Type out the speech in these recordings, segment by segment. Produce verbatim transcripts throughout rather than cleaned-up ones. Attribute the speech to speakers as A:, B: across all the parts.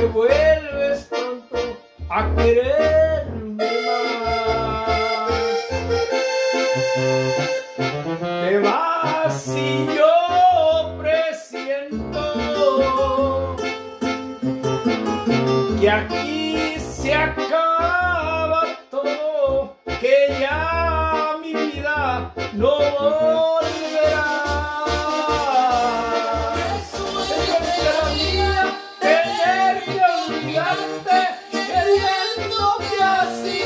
A: te vuelves tonto a quererme más. Te vas y yo presiento que aquí se acaba todo, que ya mi vida no volverá.
B: Qué suerte la mía,
A: Tener que olvidarte queriéndote así.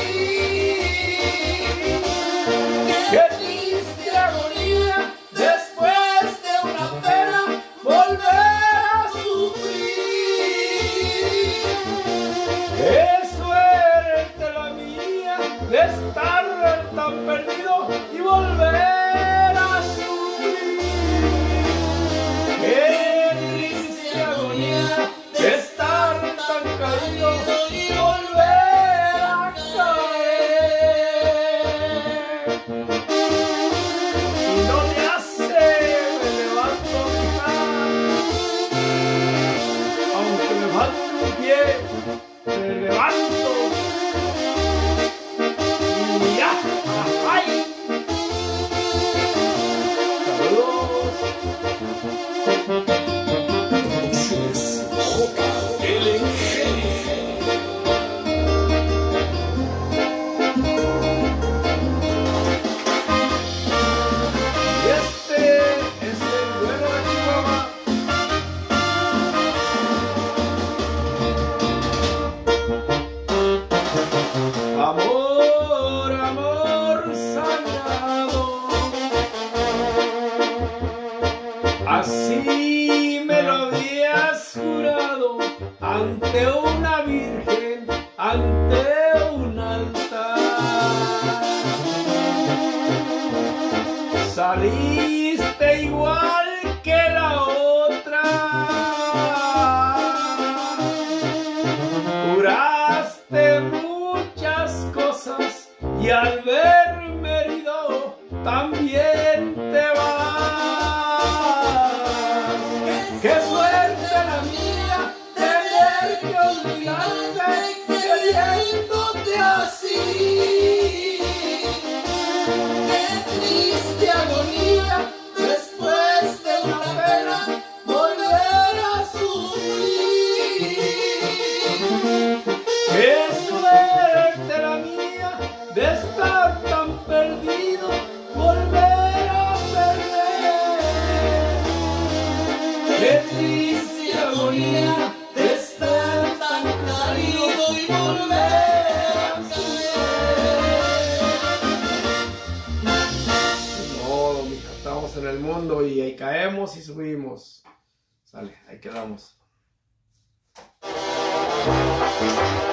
A: Qué triste agonía después de una pena volver a sufrir. Qué suerte la mía de estar tan perdido y volver a sufrir. Qué triste agonía de estar tan caído y volver a caer. Y no me hace, me levanto a mirar, aunque me falte un pie, me levanto y ya, ¡ay! Saludos. Y este es el duelo de Chihuahua. Amor, amor sagrado, así me lo habías jurado ante una virgen, ante un altar. Saliste igual que la otra, juraste muchas cosas y al verme herido también te vas. Qué suerte la mía tener que olvidarte queriéndote así.
B: qué triste agonía después de una pena volver a sufrir.
A: Qué suerte la mía de estar tan perdido, volver a perder. Qué triste agonía de estar tan caído y volver a caer. No, mija, estamos en el mundo y ahí caemos y subimos. Sale, ahí quedamos.